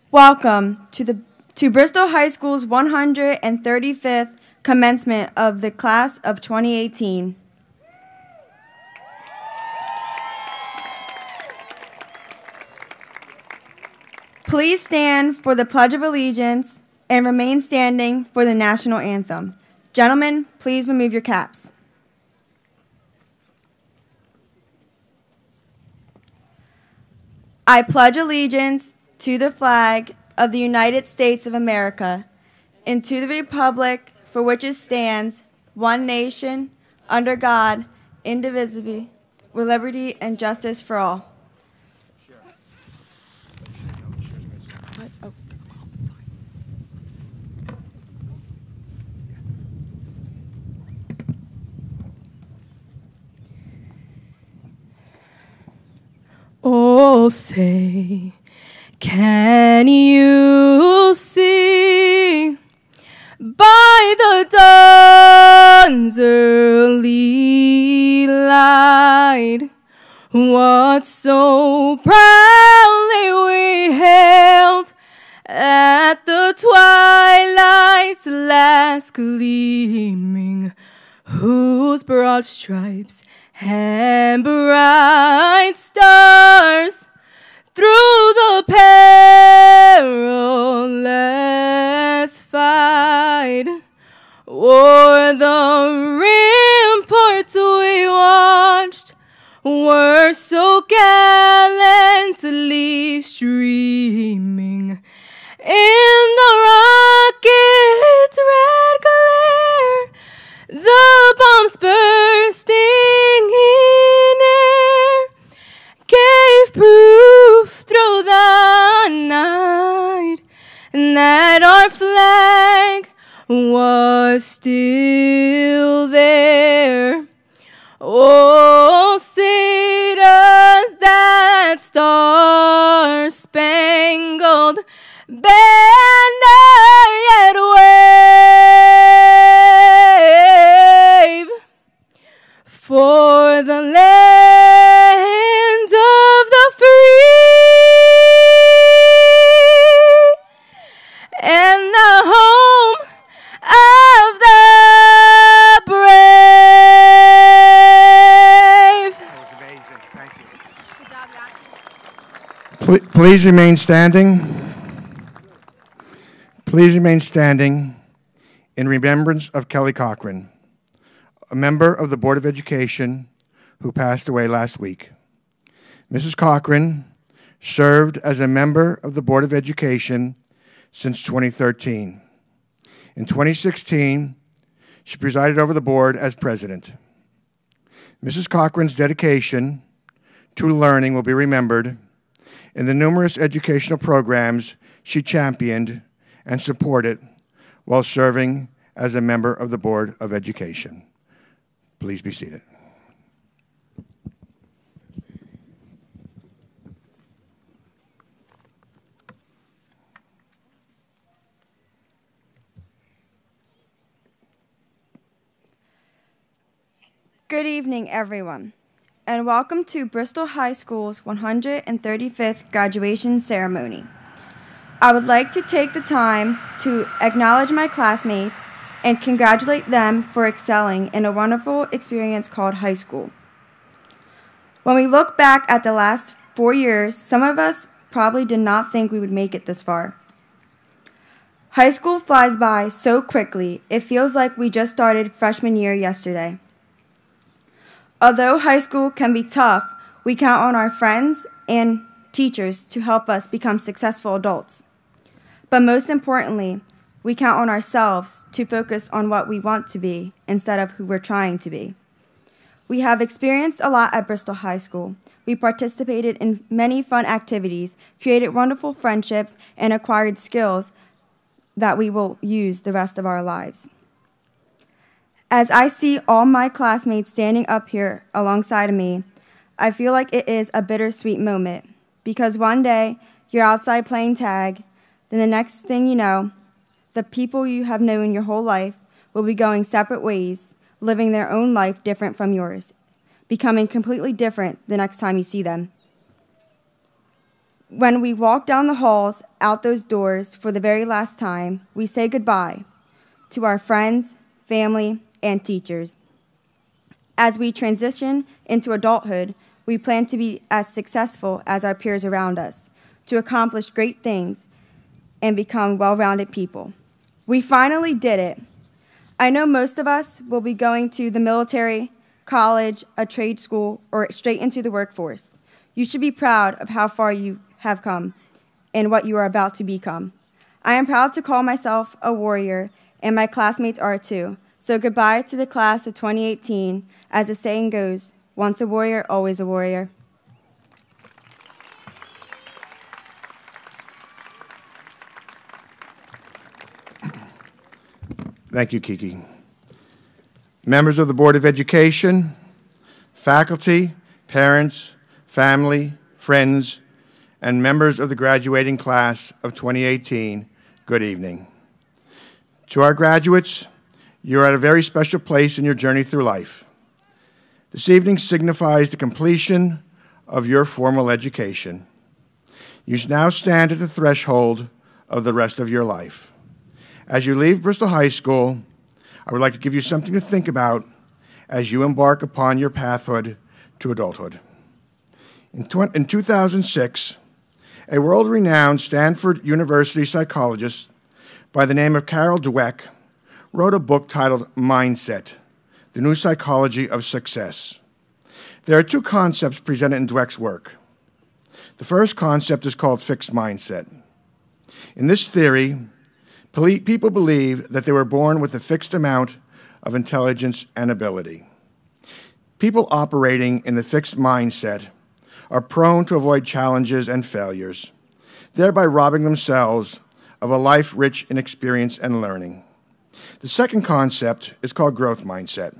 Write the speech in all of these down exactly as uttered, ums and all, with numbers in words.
Welcome to the to Bristol High School's one hundred thirty-fifth commencement of the class of twenty eighteen. Please stand for the Pledge of Allegiance and remain standing for the national anthem. Gentlemen, please remove your caps. I pledge allegiance to the flag of the United States of America and to the republic for which it stands, one nation, under God, indivisible, with liberty and justice for all. What? Oh. Oh, say, can you see by the dawn's early light what so proudly we hailed at the twilight's last gleaming, whose broad stripes and bright stars through the perilous fight o'er the ramparts we watched were so gallantly streaming in the rocket's red glare, the bombs bursting in air gave proof through the night that our flag was still there. Oh, say does that star-spangled banner yet wave for the land of the free and the home of the brave. That was amazing. Thank you. Good job, Yashi. Please remain standing. Please remain standing in remembrance of Kelly Cochran, a member of the Board of Education who passed away last week. Missus Cochran served as a member of the Board of Education since twenty thirteen. In twenty sixteen, she presided over the board as president. Missus Cochran's dedication to learning will be remembered in the numerous educational programs she championed and supported while serving as a member of the Board of Education. Please be seated. Good evening, everyone, and welcome to Bristol High School's one hundred thirty-fifth graduation ceremony. I would like to take the time to acknowledge my classmates and congratulate them for excelling in a wonderful experience called high school. When we look back at the last four years, some of us probably did not think we would make it this far. High school flies by so quickly, it feels like we just started freshman year yesterday. Although high school can be tough, we count on our friends and teachers to help us become successful adults. But most importantly, we count on ourselves to focus on what we want to be instead of who we're trying to be. We have experienced a lot at Bristol High School. We participated in many fun activities, created wonderful friendships, and acquired skills that we will use the rest of our lives. As I see all my classmates standing up here alongside of me, I feel like it is a bittersweet moment because one day you're outside playing tag, then the next thing you know, the people you have known your whole life will be going separate ways, living their own life different from yours, becoming completely different the next time you see them. When we walk down the halls, out those doors, for the very last time, we say goodbye to our friends, family, and teachers. As we transition into adulthood, we plan to be as successful as our peers around us, to accomplish great things and become well-rounded people. We finally did it. I know most of us will be going to the military, college, a trade school, or straight into the workforce. You should be proud of how far you have come and what you are about to become. I am proud to call myself a warrior, and my classmates are too. So goodbye to the class of twenty eighteen. As the saying goes, once a warrior, always a warrior. Thank you, Kiki. Members of the Board of Education, faculty, parents, family, friends, and members of the graduating class of twenty eighteen, good evening. To our graduates, you're at a very special place in your journey through life. This evening signifies the completion of your formal education. You now stand at the threshold of the rest of your life. As you leave Bristol High School, I would like to give you something to think about as you embark upon your pathhood to adulthood. In, in two thousand six, a world-renowned Stanford University psychologist by the name of Carol Dweck wrote a book titled Mindset, The New Psychology of Success. There are two concepts presented in Dweck's work. The first concept is called fixed mindset. In this theory, people believe that they were born with a fixed amount of intelligence and ability. People operating in the fixed mindset are prone to avoid challenges and failures, thereby robbing themselves of a life rich in experience and learning. The second concept is called growth mindset.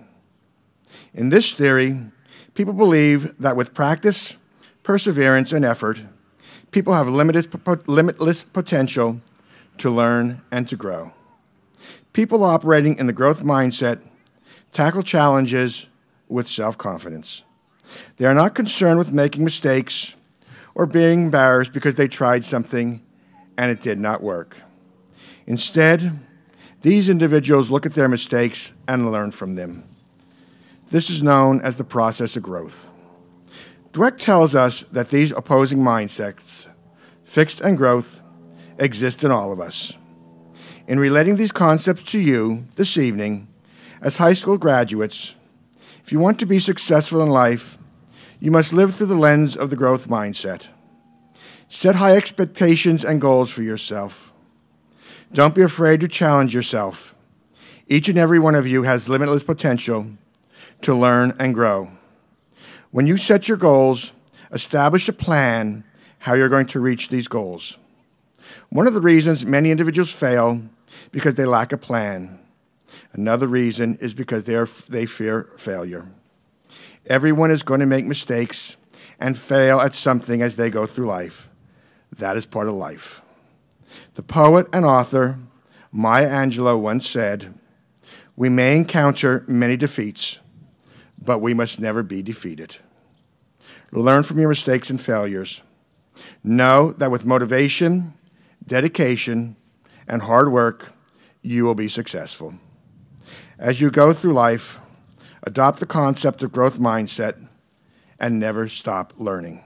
In this theory, people believe that with practice, perseverance, and effort, people have limited, limitless potential to learn and to grow. People operating in the growth mindset tackle challenges with self-confidence. They are not concerned with making mistakes or being embarrassed because they tried something and it did not work. Instead, these individuals look at their mistakes and learn from them. This is known as the process of growth. Dweck tells us that these opposing mindsets, fixed and growth, exist in all of us. In relating these concepts to you this evening, as high school graduates, if you want to be successful in life, you must live through the lens of the growth mindset. Set high expectations and goals for yourself. Don't be afraid to challenge yourself. Each and every one of you has limitless potential to learn and grow. When you set your goals, establish a plan how you're going to reach these goals. One of the reasons many individuals fail because they lack a plan. Another reason is because they, are, they fear failure. Everyone is going to make mistakes and fail at something as they go through life. That is part of life. The poet and author Maya Angelou once said, "We may encounter many defeats, but we must never be defeated." Learn from your mistakes and failures. Know that with motivation, dedication, and hard work, you will be successful. As you go through life, adopt the concept of growth mindset and never stop learning.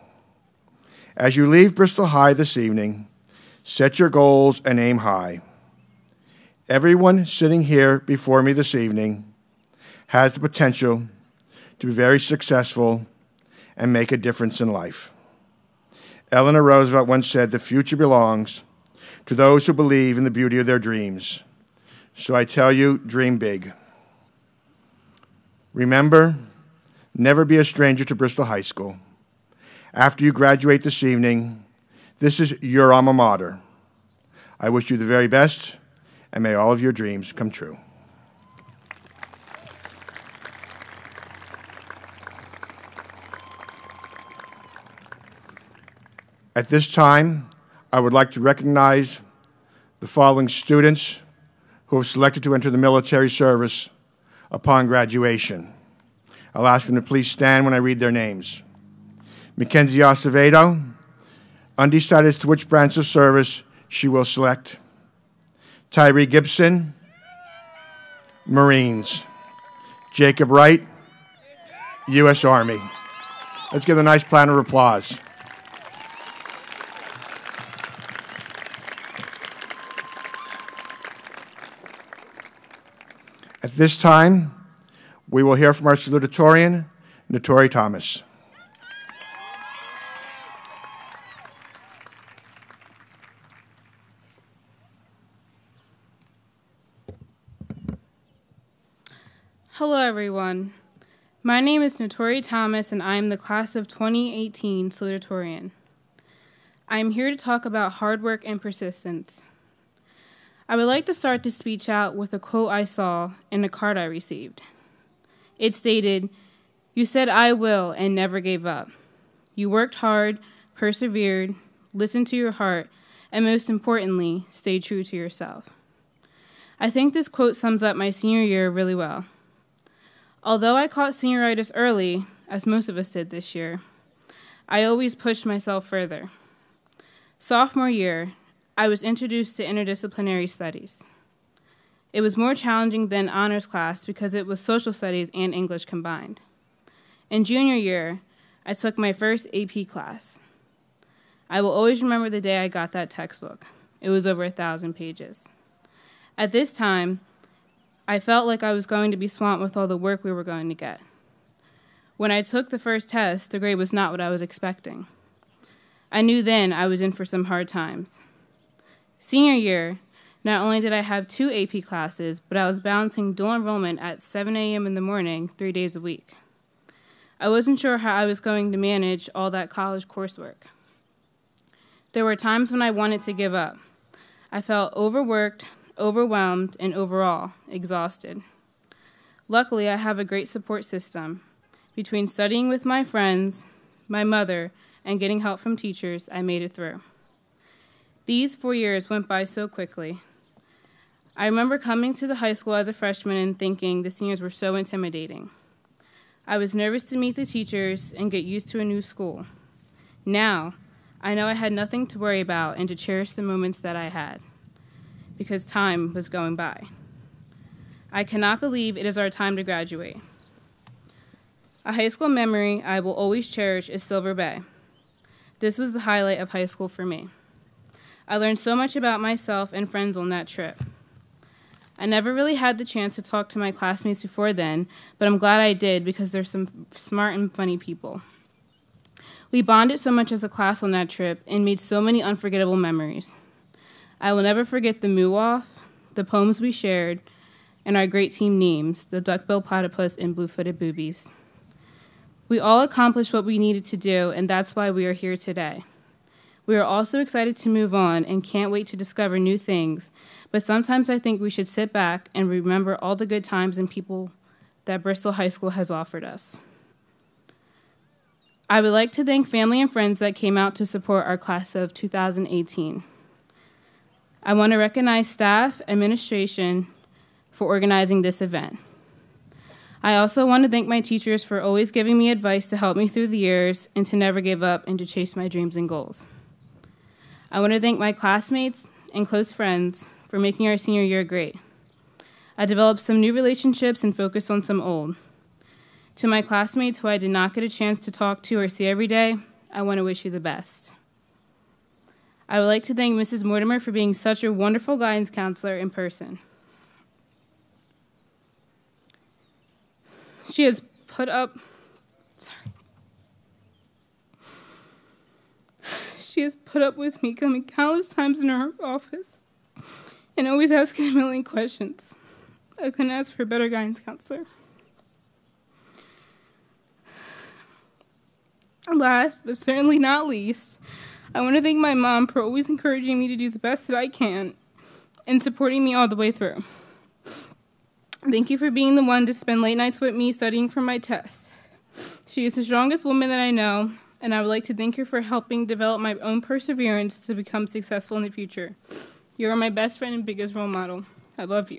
As you leave Bristol High this evening, set your goals and aim high. Everyone sitting here before me this evening has the potential to be very successful and make a difference in life. Eleanor Roosevelt once said, "The future belongs to those who believe in the beauty of their dreams." So I tell you, dream big. Remember, never be a stranger to Bristol High School. After you graduate this evening, this is your alma mater. I wish you the very best, and may all of your dreams come true. At this time, I would like to recognize the following students who have selected to enter the military service upon graduation. I'll ask them to please stand when I read their names. Mackenzie Acevedo, Undecided as to which branch of service she will select. Tyree Gibson, Marines. Jacob Wright, U S Army. Let's give a nice round of applause. At this time, we will hear from our salutatorian, Notori Thomas. Hello, everyone. My name is Notori Thomas, and I am the class of twenty eighteen salutatorian. I am here to talk about hard work and persistence. I would like to start this speech out with a quote I saw in a card I received. It stated, "You said I will and never gave up. You worked hard, persevered, listened to your heart, and most importantly, stayed true to yourself." I think this quote sums up my senior year really well. Although I caught senioritis early, as most of us did this year, I always pushed myself further. Sophomore year, I was introduced to interdisciplinary studies. It was more challenging than honors class because it was social studies and English combined. In junior year, I took my first A P class. I will always remember the day I got that textbook. It was over a thousand pages. At this time, I felt like I was going to be swamped with all the work we were going to get. When I took the first test, the grade was not what I was expecting. I knew then I was in for some hard times. Senior year, not only did I have two A P classes, but I was balancing dual enrollment at seven a m in the morning, three days a week. I wasn't sure how I was going to manage all that college coursework. There were times when I wanted to give up. I felt overworked, overwhelmed, and overall exhausted. Luckily, I have a great support system. Between studying with my friends, my mother, and getting help from teachers, I made it through. These four years went by so quickly. I remember coming to the high school as a freshman and thinking the seniors were so intimidating. I was nervous to meet the teachers and get used to a new school. Now, I know I had nothing to worry about and to cherish the moments that I had, because time was going by. I cannot believe it is our time to graduate. A high school memory I will always cherish is Silver Bay. This was the highlight of high school for me. I learned so much about myself and friends on that trip. I never really had the chance to talk to my classmates before then, but I'm glad I did because they're some smart and funny people. We bonded so much as a class on that trip and made so many unforgettable memories. I will never forget the moo-off, the poems we shared, and our great team names, the duck-billed platypus and blue-footed boobies. We all accomplished what we needed to do, and that's why we are here today. We are also excited to move on and can't wait to discover new things, but sometimes I think we should sit back and remember all the good times and people that Bristol High School has offered us. I would like to thank family and friends that came out to support our class of two thousand eighteen. I want to recognize staff, administration for organizing this event. I also want to thank my teachers for always giving me advice to help me through the years and to never give up and to chase my dreams and goals. I want to thank my classmates and close friends for making our senior year great. I developed some new relationships and focused on some old. To my classmates who I did not get a chance to talk to or see every day, I want to wish you the best. I would like to thank Missus Mortimer for being such a wonderful guidance counselor in person. She has put up, sorry. She has put up with me coming countless times in her office and always asking a million questions. I couldn't ask for a better guidance counselor. Last, but certainly not least, I want to thank my mom for always encouraging me to do the best that I can and supporting me all the way through. Thank you for being the one to spend late nights with me studying for my tests. She is the strongest woman that I know, and I would like to thank her for helping develop my own perseverance to become successful in the future. You are my best friend and biggest role model. I love you.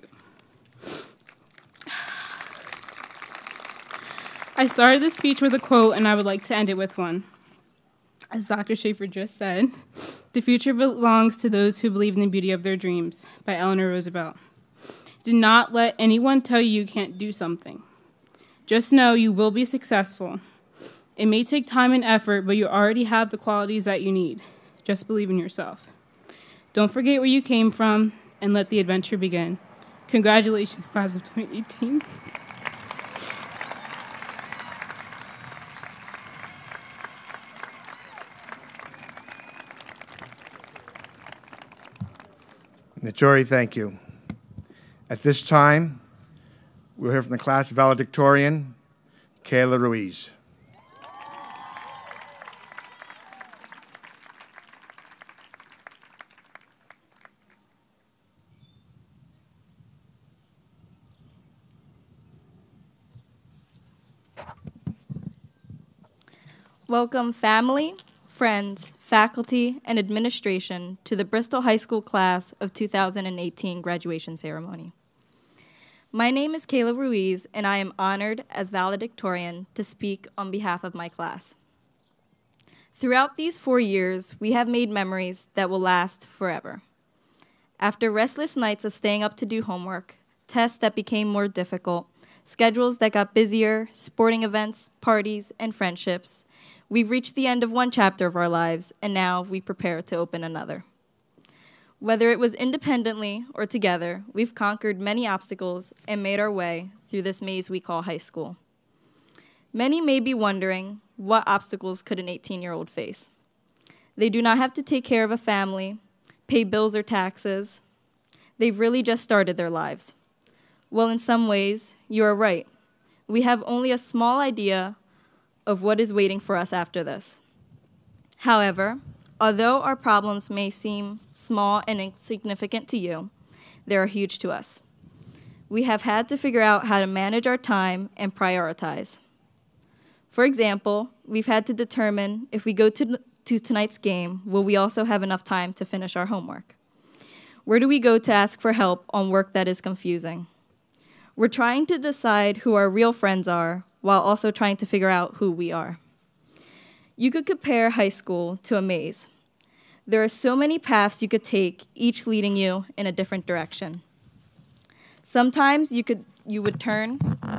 I started this speech with a quote, and I would like to end it with one. As Doctor Schaefer just said, "The future belongs to those who believe in the beauty of their dreams," by Eleanor Roosevelt. Do not let anyone tell you you can't do something. Just know you will be successful. It may take time and effort, but you already have the qualities that you need. Just believe in yourself. Don't forget where you came from, and let the adventure begin. Congratulations, class of twenty eighteen. Notori, thank you. At this time, we'll hear from the class valedictorian, Kayla Ruiz. Welcome family, friends, faculty, and administration to the Bristol High School class of two thousand eighteen graduation ceremony. My name is Kayla Ruiz, and I am honored as valedictorian to speak on behalf of my class. Throughout these four years, we have made memories that will last forever. After restless nights of staying up to do homework, tests that became more difficult, schedules that got busier, sporting events, parties, and friendships, we've reached the end of one chapter of our lives, and now we prepare to open another. Whether it was independently or together, we've conquered many obstacles and made our way through this maze we call high school. Many may be wondering, what obstacles could an eighteen-year-old face? They do not have to take care of a family, pay bills or taxes. They've really just started their lives. Well, in some ways, you are right. We have only a small idea of what is waiting for us after this. However, although our problems may seem small and insignificant to you, they are huge to us. We have had to figure out how to manage our time and prioritize. For example, we've had to determine if we go to, to tonight's game, will we also have enough time to finish our homework? Where do we go to ask for help on work that is confusing? We're trying to decide who our real friends are while also trying to figure out who we are. You could compare high school to a maze. There are so many paths you could take, each leading you in a different direction. Sometimes you could you would turn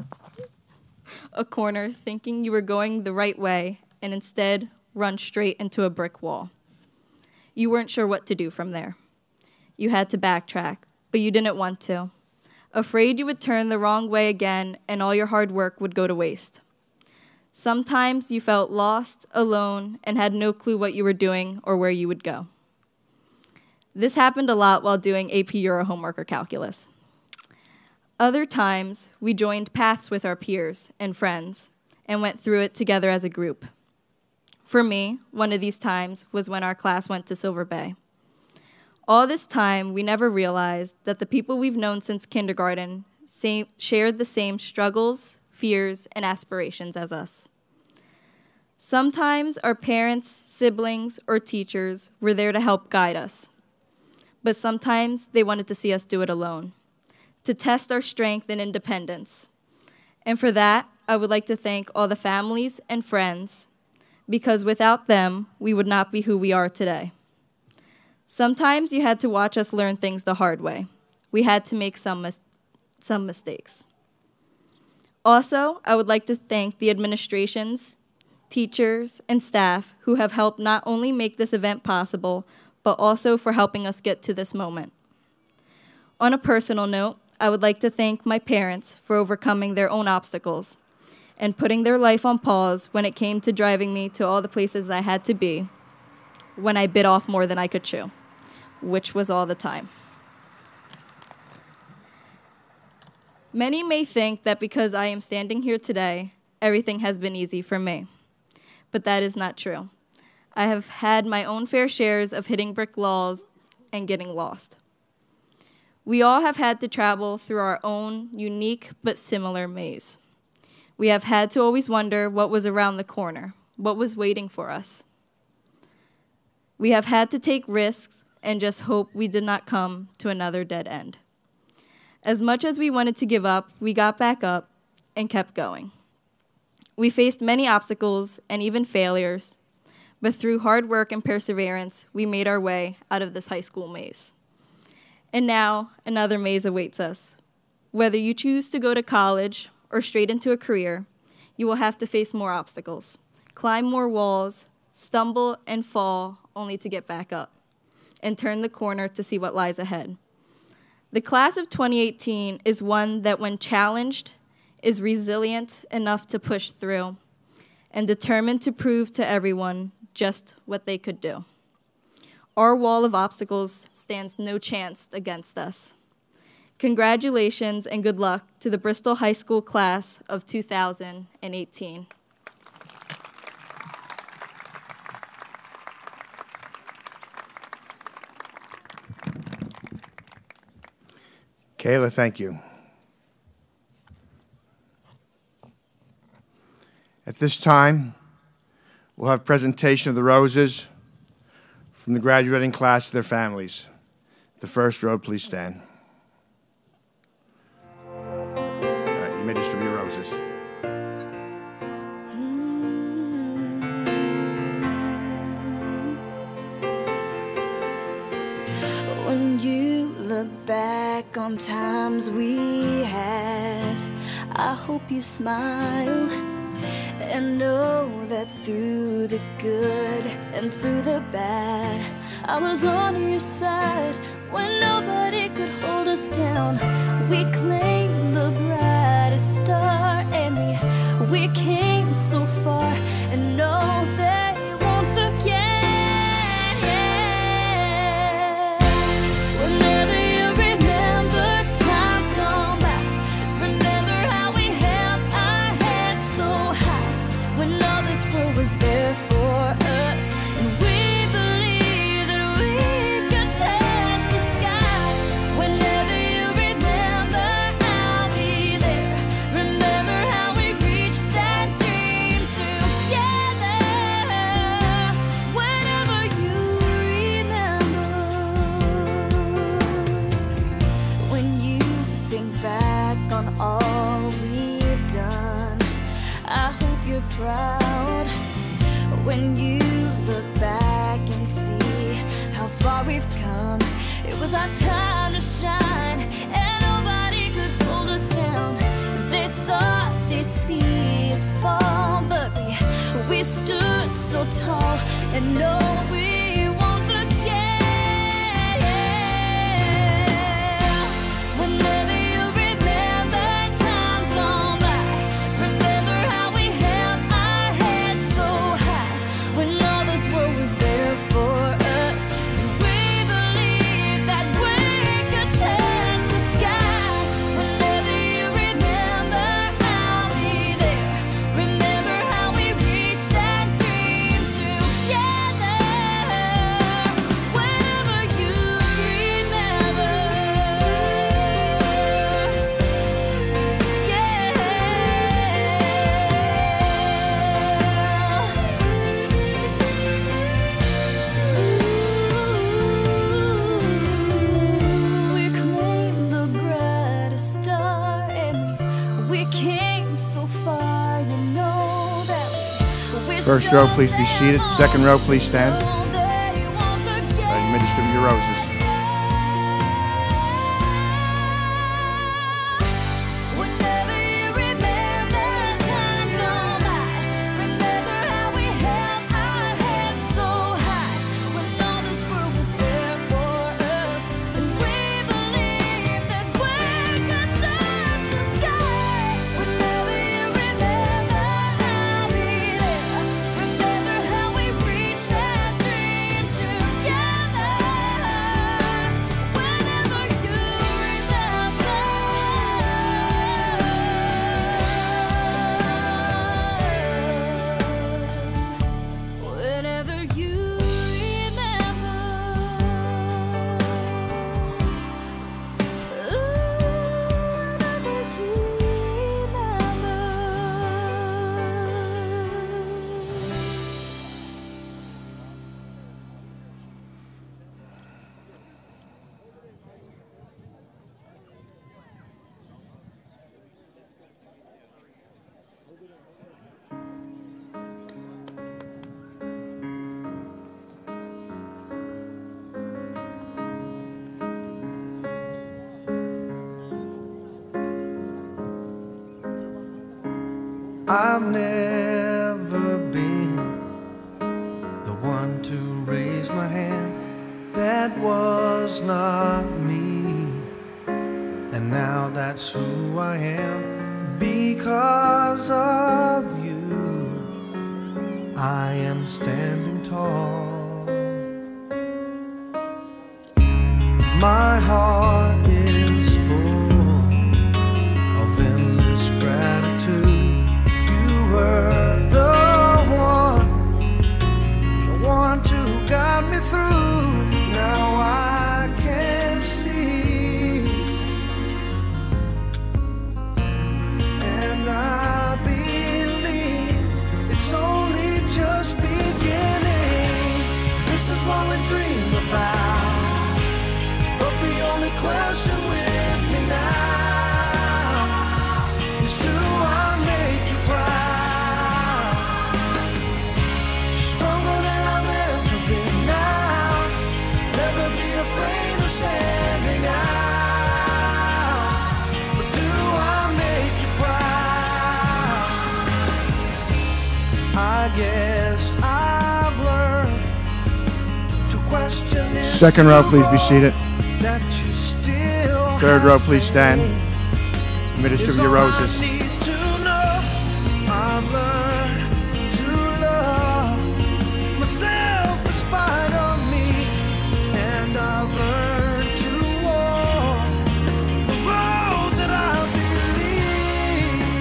a corner thinking you were going the right way and instead run straight into a brick wall. You weren't sure what to do from there. You had to backtrack, but you didn't want to. Afraid you would turn the wrong way again and all your hard work would go to waste. Sometimes you felt lost, alone, and had no clue what you were doing or where you would go. This happened a lot while doing A P Euro homework or calculus. Other times, we joined paths with our peers and friends and went through it together as a group. For me, one of these times was when our class went to Silver Bay. All this time, we never realized that the people we've known since kindergarten same, shared the same struggles, fears, and aspirations as us. Sometimes our parents, siblings, or teachers were there to help guide us. But sometimes they wanted to see us do it alone, to test our strength and independence. And for that, I would like to thank all the families and friends, because without them, we would not be who we are today. Sometimes you had to watch us learn things the hard way. We had to make some, mis- some mistakes. Also, I would like to thank the administrations, teachers, and staff who have helped not only make this event possible, but also for helping us get to this moment. On a personal note, I would like to thank my parents for overcoming their own obstacles and putting their life on pause when it came to driving me to all the places I had to be when I bit off more than I could chew, which was all the time. Many may think that because I am standing here today, everything has been easy for me. But that is not true. I have had my own fair shares of hitting brick walls and getting lost. We all have had to travel through our own unique but similar maze. We have had to always wonder what was around the corner, what was waiting for us. We have had to take risks and just hope we did not come to another dead end. As much as we wanted to give up, we got back up and kept going. We faced many obstacles and even failures, but through hard work and perseverance, we made our way out of this high school maze. And now, another maze awaits us. Whether you choose to go to college or straight into a career, you will have to face more obstacles, climb more walls, stumble and fall only to get back up, and turn the corner to see what lies ahead. The class of twenty eighteen is one that, when challenged, is resilient enough to push through and determined to prove to everyone just what they could do. Our wall of obstacles stands no chance against us. Congratulations and good luck to the Bristol High School class of two thousand eighteen. Kayla, thank you. At this time, we'll have presentation of the roses from the graduating class to their families. The first row, please stand. All right, you may distribute roses. When you look back on times we had, I hope you smile and know that through the good and through the bad, I was on your side when nobody could hold us down. We claimed the brightest star, and we, we came so far, and know they won't forget. Whenever you remember times gone by, remember how we held our heads so high when all this world was there for us, and we believed that we could touch the sky. Whenever you remember, I'll be there. Remember how we reached that dream together. Whenever you remember, when you think back on all we've done, I hope you're proud. When you look back and see how far we've come, it was our time to shine, and nobody could hold us down. They thought they'd see us fall, but we, we stood so tall, and no, we won't forget. Whenever you remember times gone by, remember how we held our heads so high when all this world was there for us. We believed that we could touch the sky. Whenever you remember, I'll be there. Remember how we reached that dream together. Whenever you remember, we claimed the brightest star, and we came so far. You know that we First row, please be seated. Second row, please stand. All right, you may distribute your roses. whenever you remember times gone by, remember how we held our heads so high when all this world was there for us, and we believed that we could touch the sky. Whenever you remember, I'll be there. Remember how we reached that dream together. I've never been the one to raise my hand. That was not me, and now that's who I am. Because of you, I am standing tall. My heart is full of endless gratitude. You were the one, the one to guide me through. Now I can see, and I believe it's only just beginning. This is what we dream about, but the only question with me now is, do I make you proud? Stronger than I've ever been now. Never be afraid of standing out. But do I make you proud? I guess I've learned to question this. Second row, please be seated. That you still Third row, have please stand. faith. Administer Is your all I roses. need to know. I've learned to love myself in spite of me, and I've learned to walk the road that I believe.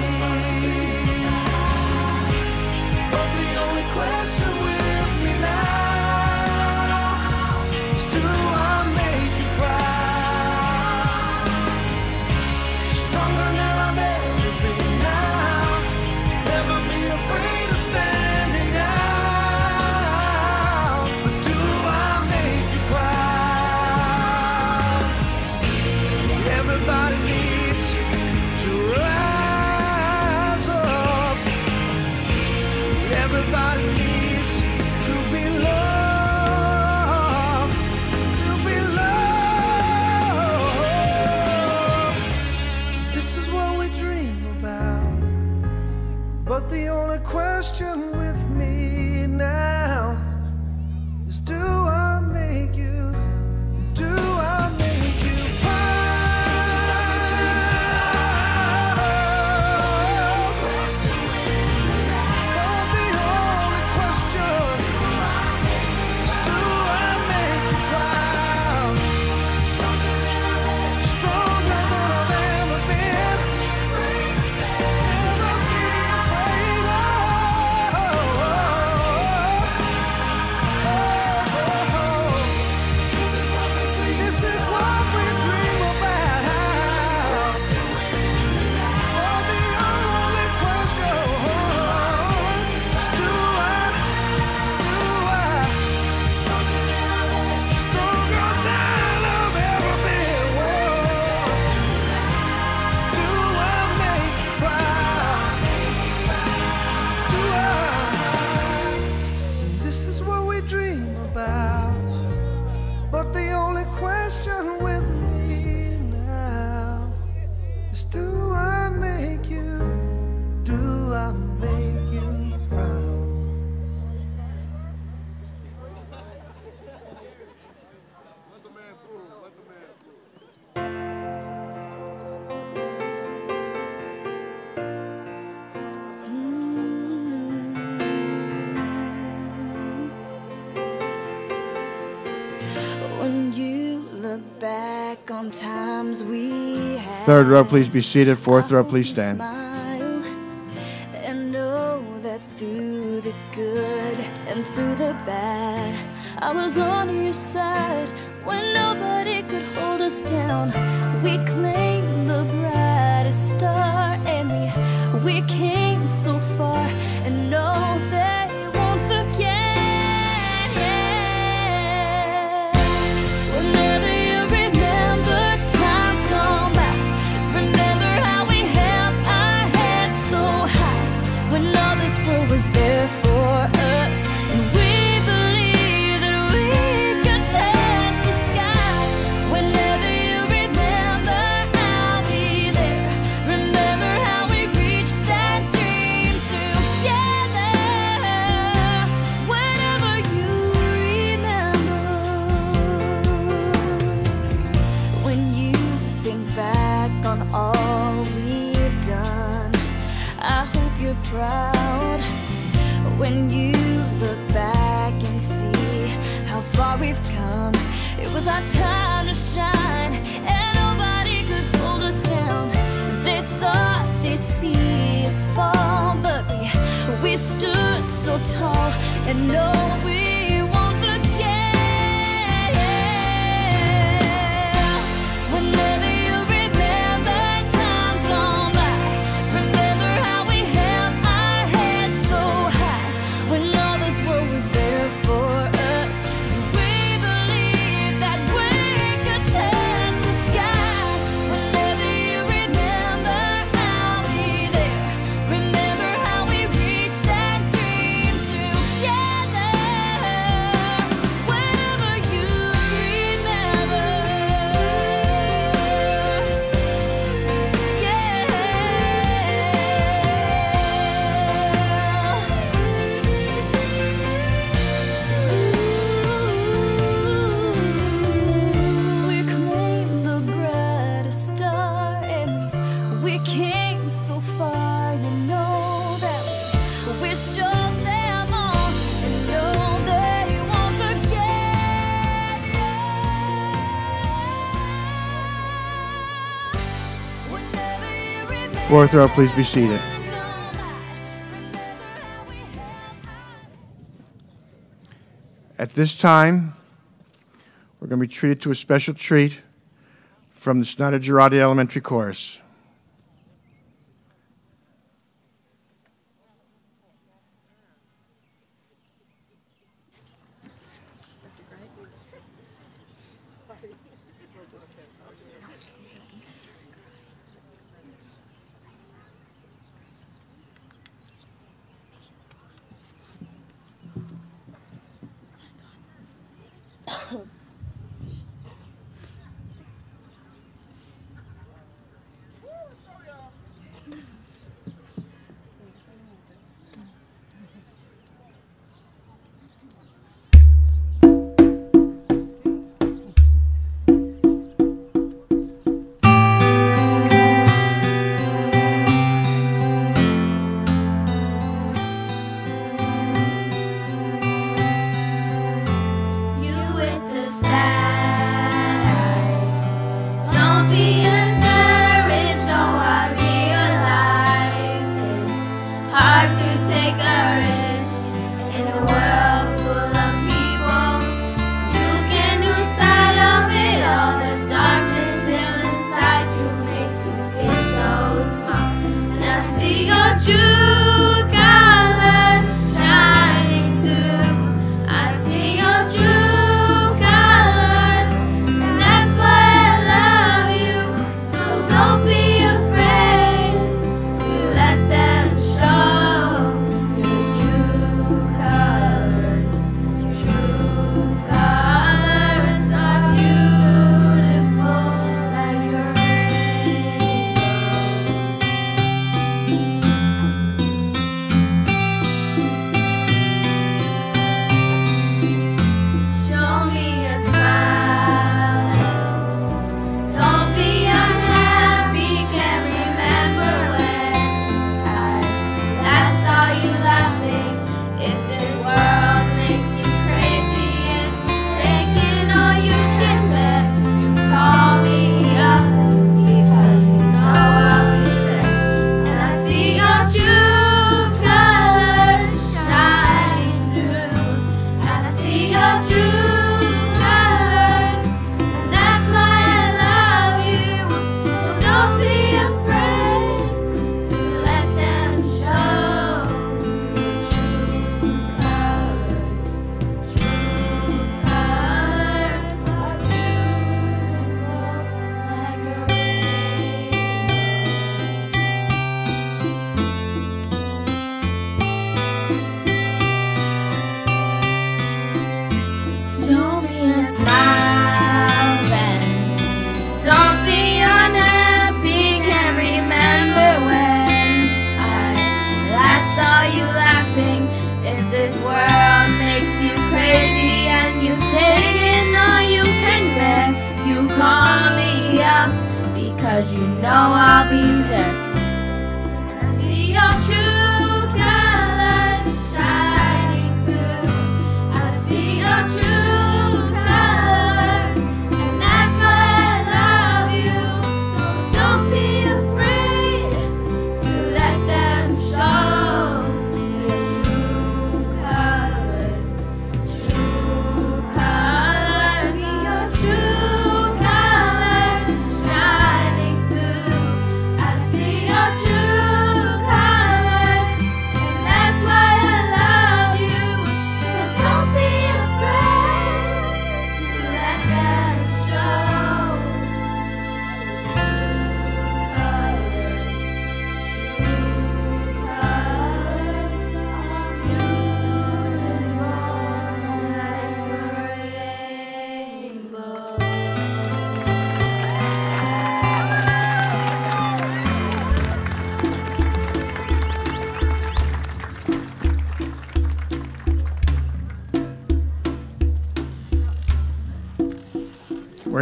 But the only question with me now is, do I make you proud? Stronger than I've ever been now. Never be afraid of standing out. But do I make you proud? Everybody needs to rise up. Everybody needs to be loved. To be loved. This is what we dream about, but the only question with me now is, do I make you, do I make you proud? Oh, the only question is, do I make you proud? Stronger than I've ever been. Never be afraid of. This is what we dream about. Oh, the only question is, do I, do I, stronger than I've ever been. Do I make you proud? Do I? This is what we dream about, but the only question with me now is, do I make you, do I make you proud? When you look back on times we had, Third row, please be seated. Fourth row, please stand. Smile and know that through the good and through the bad, I was on your side when nobody could hold us down. We claimed the brightest star, and we we came so far, and know they won't forget. Yeah. Whenever you remember times gone by, remember how we held our heads so high when all this world was there for us, and we believed that we could touch the sky. Whenever you remember, I'll be there. Remember how we reached that dream. proud when you look back and see how far we've come. It was our time to shine, and nobody could hold us down. They thought they'd see us fall, but we, we stood so tall, and no, we won't forget. Whenever you remember times gone by, remember how we held our heads so high when all this world was there for us. We believed that we could touch the sky. Whenever you remember, I'll be there. Remember how we reached that dream together. Whenever you remember, we claimed the brightest star, and we, we came so far. You know that we, we showed them all, and no, they won't forget. Whenever you remember, Fourth row, please be seated. times gone by, remember how we held our At this time, we're going to be treated to a special treat from the Snyder Girardi Elementary Chorus. You with the sad eyes, don't be discouraged. No, I realize it's hard to take a risk in a world full of people. You can lose sight of it all. The darkness still inside you makes you feel so small. And I see your true colors shining through. I see your true colors, and that's why I love you. So don't be afraid to let them show your true colors. True colors are beautiful like a Show me a smile. Don't be unhappy. Can't remember when I last saw you laughing. If this world makes you crazy and taking all you can bear, you call me up because you know I'll be there. And I see your true colors shining through. I see your true colors, and that's why I love you. So don't be afraid to let them show your true colors. True colors are beautiful like a Show me a smile then. Don't be unhappy. Can't remember when I last saw you laughing. If this world makes you crazy and you've taken all you can bear, you call me up because you know I'll be there. And I see your true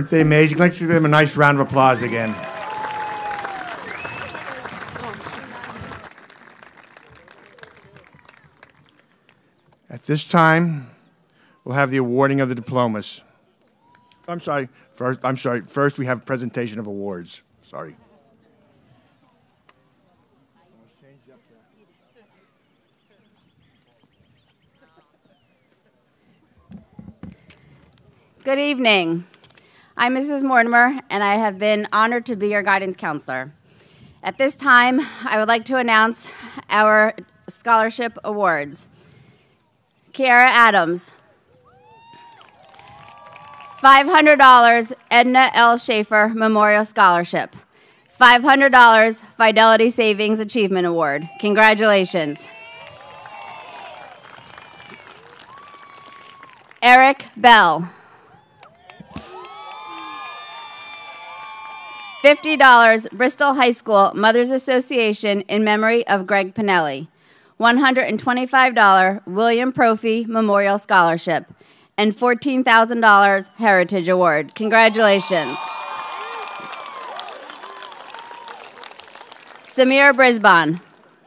Weren't they amazing? Let's give them a nice round of applause again. At this time, we'll have the awarding of the diplomas. I'm sorry. First, I'm sorry. First, we have presentation of awards. Sorry. Good evening. I'm Missus Mortimer, and I have been honored to be your guidance counselor. At this time, I would like to announce our scholarship awards. Kiara Adams, five hundred dollars Edna L. Schaefer Memorial Scholarship, five hundred dollars Fidelity Savings Achievement Award. Congratulations. Eric Bell, fifty dollars Bristol High School Mothers Association in memory of Greg Pinelli, one hundred twenty-five dollars William Prophy Memorial Scholarship, and fourteen thousand dollars Heritage Award. Congratulations. Samira Brisbane,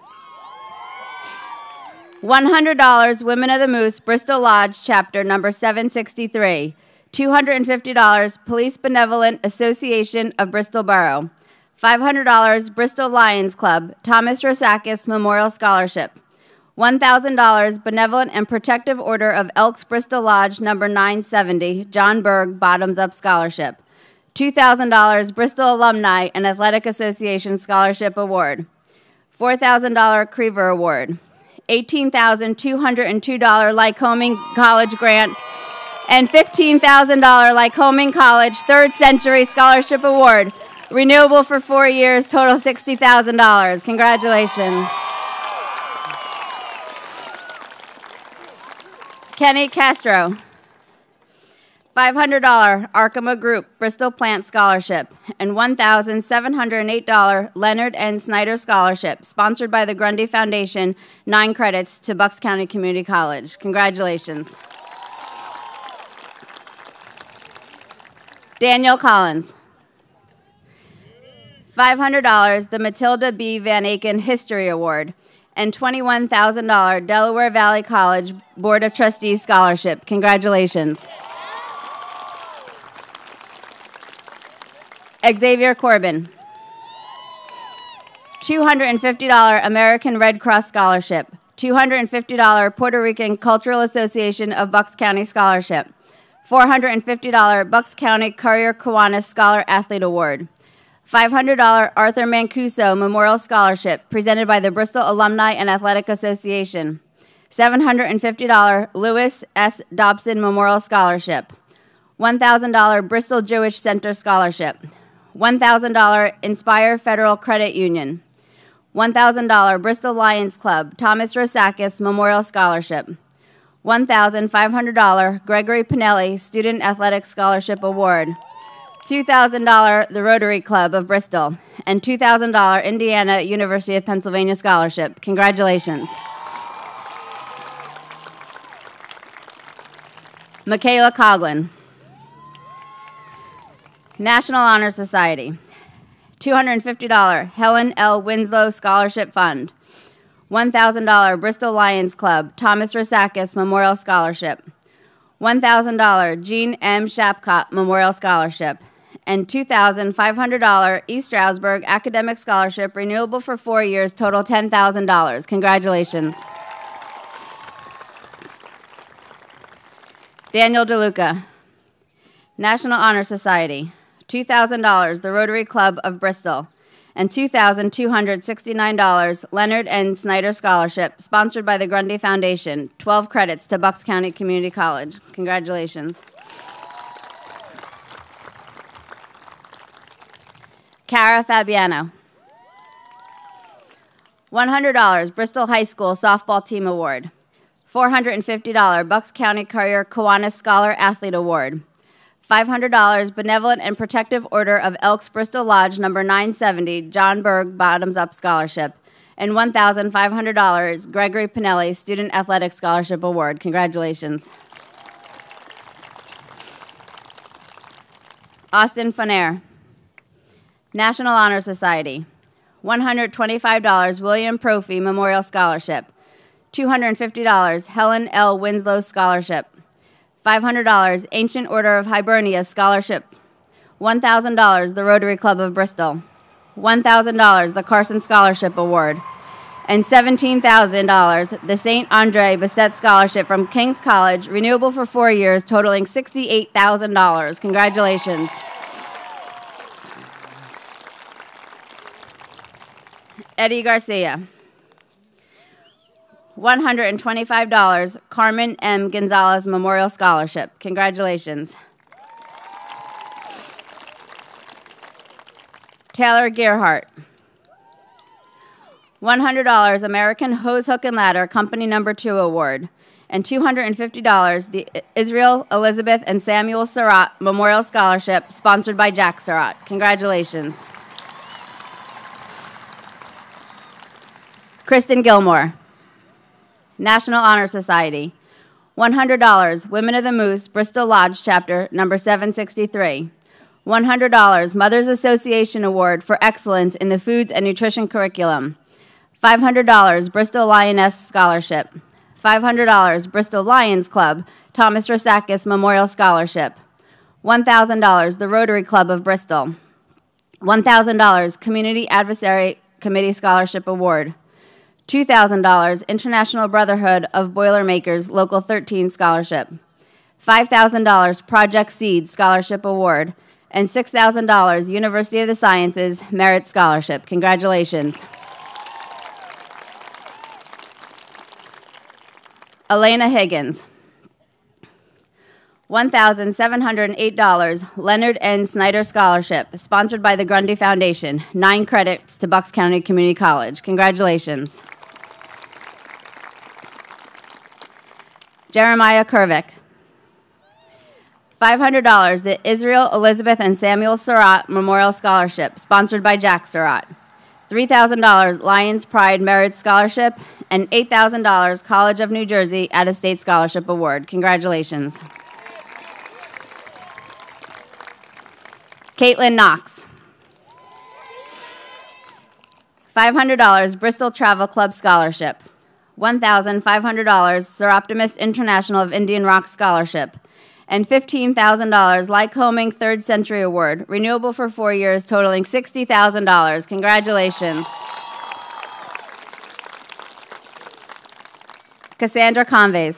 one hundred dollars Women of the Moose Bristol Lodge Chapter number seven sixty-three, two hundred fifty dollars Police Benevolent Association of Bristol Borough, five hundred dollars Bristol Lions Club Thomas Rosakis Memorial Scholarship, one thousand dollars Benevolent and Protective Order of Elks Bristol Lodge number nine seventy John Berg Bottoms Up Scholarship, two thousand dollars Bristol Alumni and Athletic Association Scholarship Award, four thousand dollars Creever Award, eighteen thousand two hundred two dollars Lycoming College Grant, and fifteen thousand dollars Lycoming College Third Century Scholarship Award, renewable for four years, total sixty thousand dollars. Congratulations. Kenny Castro, five hundred dollars Arkema Group Bristol Plant Scholarship, and one thousand seven hundred eight dollars Leonard N. Snyder Scholarship, sponsored by the Grundy Foundation, nine credits to Bucks County Community College. Congratulations. Daniel Collins, five hundred dollars the Matilda B. Van Aken History Award, and twenty-one thousand dollars Delaware Valley College Board of Trustees Scholarship. Congratulations. Xavier Corbin, two hundred fifty dollars American Red Cross Scholarship, two hundred fifty dollars Puerto Rican Cultural Association of Bucks County Scholarship, four hundred fifty dollars Bucks County Courier Kiwanis Scholar Athlete Award, five hundred dollars Arthur Mancuso Memorial Scholarship, presented by the Bristol Alumni and Athletic Association, seven hundred fifty dollars Lewis S. Dobson Memorial Scholarship, one thousand dollars Bristol Jewish Center Scholarship, one thousand dollars Inspire Federal Credit Union, one thousand dollars Bristol Lions Club Thomas Rosakis Memorial Scholarship, one thousand five hundred dollars Gregory Pinelli Student Athletic Scholarship Award, two thousand dollars the Rotary Club of Bristol, and two thousand dollars Indiana University of Pennsylvania Scholarship. Congratulations. Michaela Coughlin, National Honor Society, two hundred fifty dollars Helen L. Winslow Scholarship Fund, one thousand dollars Bristol Lions Club Thomas Rosakis Memorial Scholarship, one thousand dollars Jean M. Shapcott Memorial Scholarship, and two thousand five hundred dollars East Stroudsburg Academic Scholarship, renewable for four years, total ten thousand dollars. Congratulations. Daniel DeLuca, National Honor Society, two thousand dollars the Rotary Club of Bristol, and two thousand two hundred sixty-nine dollars Leonard N. Snyder Scholarship, sponsored by the Grundy Foundation, twelve credits to Bucks County Community College. Congratulations. Cara Fabiano, one hundred dollars Bristol High School Softball Team Award, four hundred fifty dollars Bucks County Courier Kiwanis Scholar Athlete Award, five hundred dollars Benevolent and Protective Order of Elks Bristol Lodge number nine seventy John Berg Bottoms Up Scholarship, and one thousand five hundred dollars Gregory Pinelli Student Athletic Scholarship Award. Congratulations. Austin Fonair. National Honor Society, one hundred twenty-five dollars William Prophy Memorial Scholarship, two hundred fifty dollars Helen L. Winslow Scholarship, five hundred dollars Ancient Order of Hibernia Scholarship, one thousand dollars the Rotary Club of Bristol, one thousand dollars the Carson Scholarship Award, and seventeen thousand dollars the Saint Andre Bassett Scholarship from King's College, renewable for four years, totaling sixty-eight thousand dollars. Congratulations. Eddie Garcia. one hundred twenty-five dollars Carmen M. Gonzalez Memorial Scholarship. Congratulations. Taylor Gerhart. one hundred dollars American Hose, Hook, and Ladder Company Number two Award, and two hundred fifty dollars the Israel, Elizabeth, and Samuel Surratt Memorial Scholarship, sponsored by Jack Surratt. Congratulations. Kristen Gilmore. National Honor Society, one hundred dollars Women of the Moose, Bristol Lodge Chapter, number seven sixty-three. one hundred dollars Mothers Association Award for Excellence in the Foods and Nutrition Curriculum. five hundred dollars Bristol Lioness Scholarship. five hundred dollars Bristol Lions Club, Thomas Rosakis Memorial Scholarship. one thousand dollars the Rotary Club of Bristol. one thousand dollars Community Advisory Committee Scholarship Award. two thousand dollars International Brotherhood of Boilermakers Local thirteen Scholarship, five thousand dollars Project Seed Scholarship Award, and six thousand dollars University of the Sciences Merit Scholarship. Congratulations. Elena Higgins. one thousand seven hundred eight dollars Leonard N. Snyder Scholarship, sponsored by the Grundy Foundation, nine credits to Bucks County Community College. Congratulations. Jeremiah Kervick. five hundred dollars the Israel, Elizabeth, and Samuel Surratt Memorial Scholarship, sponsored by Jack Surratt. three thousand dollars Lions Pride Merit Scholarship, and eight thousand dollars College of New Jersey Out-of-State Scholarship Award. Congratulations. Caitlin Knox. five hundred dollars Bristol Travel Club Scholarship. one thousand five hundred dollars Seroptimus International of Indian Rock Scholarship, and fifteen thousand dollars Lycoming Third Century Award, renewable for four years, totaling sixty thousand dollars. Congratulations. Cassandra Convays.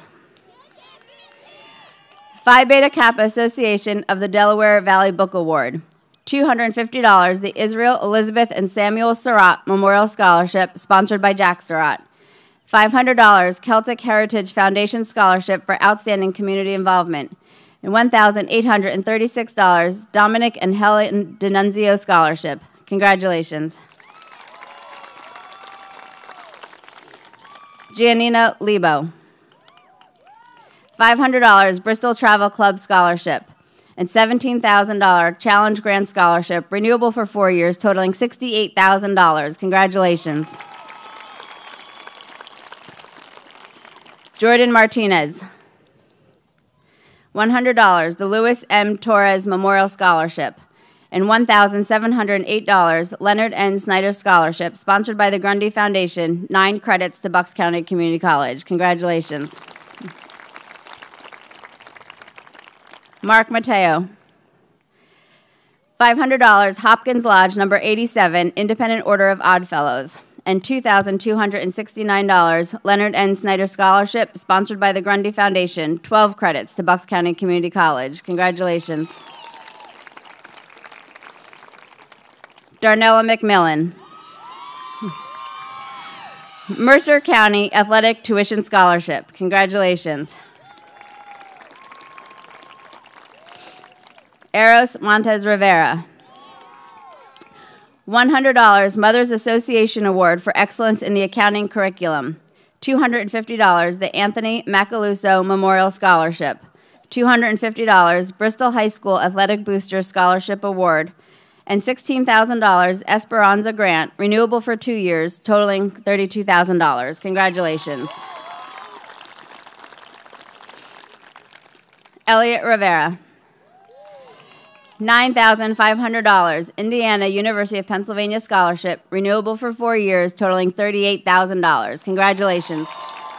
Phi Beta Kappa Association of the Delaware Valley Book Award. two hundred fifty dollars the Israel, Elizabeth, and Samuel Surratt Memorial Scholarship, sponsored by Jack Surratt. five hundred dollars Celtic Heritage Foundation Scholarship for Outstanding Community Involvement. And one thousand eight hundred thirty-six dollars Dominic and Helen D'Annunzio Scholarship. Congratulations. Giannina Lebo. five hundred dollars Bristol Travel Club Scholarship, and seventeen thousand dollars Challenge Grant Scholarship, renewable for four years, totaling sixty-eight thousand dollars. Congratulations. Jordan Martinez. one hundred dollars the Louis M. Torres Memorial Scholarship, and one thousand seven hundred eight dollars Leonard N. Snyder Scholarship, sponsored by the Grundy Foundation, nine credits to Bucks County Community College. Congratulations. Mark Mateo. five hundred dollars Hopkins Lodge, number eighty-seven, Independent Order of Odd Fellows, and two thousand two hundred sixty-nine dollars Leonard N. Snyder Scholarship, sponsored by the Grundy Foundation, twelve credits to Bucks County Community College. Congratulations. Darnella McMillan. Mercer County Athletic Tuition Scholarship. Congratulations. Eros Montez Rivera. one hundred dollars Mothers Association Award for Excellence in the Accounting Curriculum. two hundred fifty dollars the Anthony Macaluso Memorial Scholarship. two hundred fifty dollars Bristol High School Athletic Booster Scholarship Award. And sixteen thousand dollars Esperanza Grant, renewable for two years, totaling thirty-two thousand dollars. Congratulations. Elliot Rivera. nine thousand five hundred dollars Indiana University of Pennsylvania Scholarship, renewable for four years, totaling thirty-eight thousand dollars. Congratulations.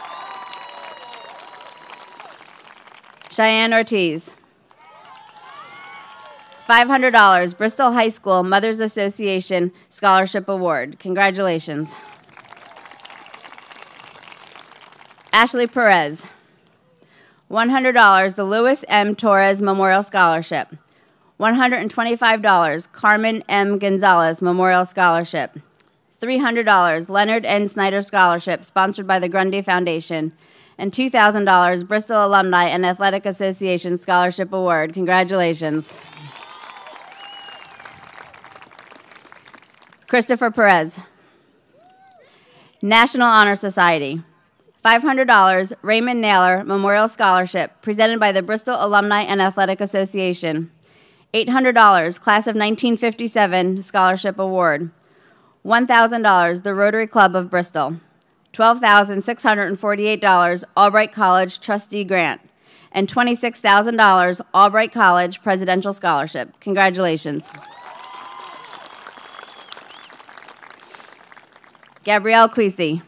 Cheyenne Ortiz. five hundred dollars Bristol High School Mothers Association Scholarship Award. Congratulations. Ashley Perez. one hundred dollars the Louis M. Torres Memorial Scholarship. one hundred twenty-five dollars Carmen M. Gonzalez Memorial Scholarship. three hundred dollars Leonard N. Snyder Scholarship, sponsored by the Grundy Foundation. And two thousand dollars Bristol Alumni and Athletic Association Scholarship Award. Congratulations. Christopher Perez. National Honor Society. five hundred dollars Raymond Naylor Memorial Scholarship, presented by the Bristol Alumni and Athletic Association. eight hundred dollars Class of nineteen fifty-seven Scholarship Award. one thousand dollars the Rotary Club of Bristol. twelve thousand six hundred forty-eight dollars Albright College Trustee Grant. And twenty-six thousand dollars Albright College Presidential Scholarship. Congratulations. Gabrielle Quisi.